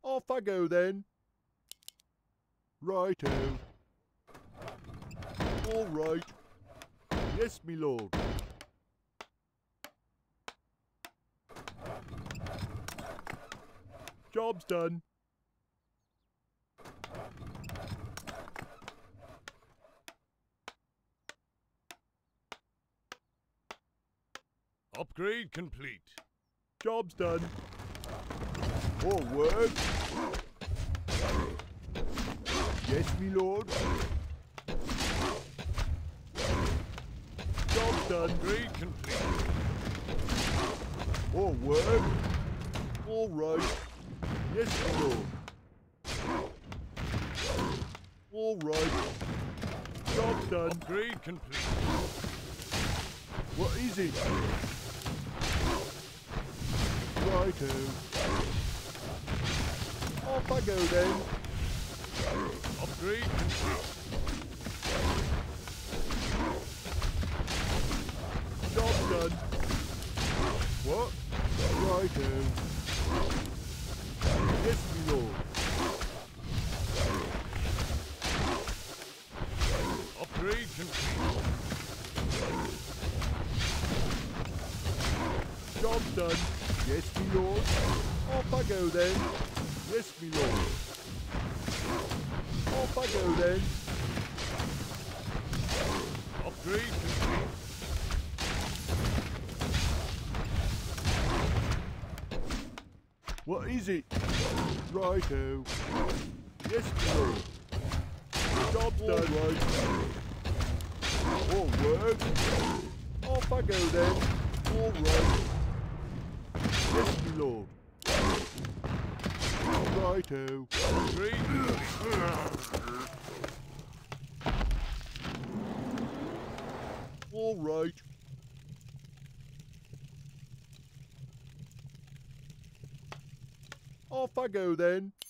Off I go then. Righto. All right. Yes, me lord. Job's done. Upgrade complete. Job's done. More work. Yes, me lord. Job's done. Upgrade complete. More work. All right. Yes, my lord. All right. Job's done. Upgrade complete. What is it? Righto. Off I go then. Upgrade complete. Job's done. What? Righto. Yes, my lord. Upgrade complete. Job's done. Yes, my lord. Off I go then. Yes, my lord. Off I go then. Upgrade complete. What is it? Righto. Yes, my lord. Job's done. Right. All work. Off I go then. All right. Yes, my lord. Righto. Upgrade complete. All right. Off I go then.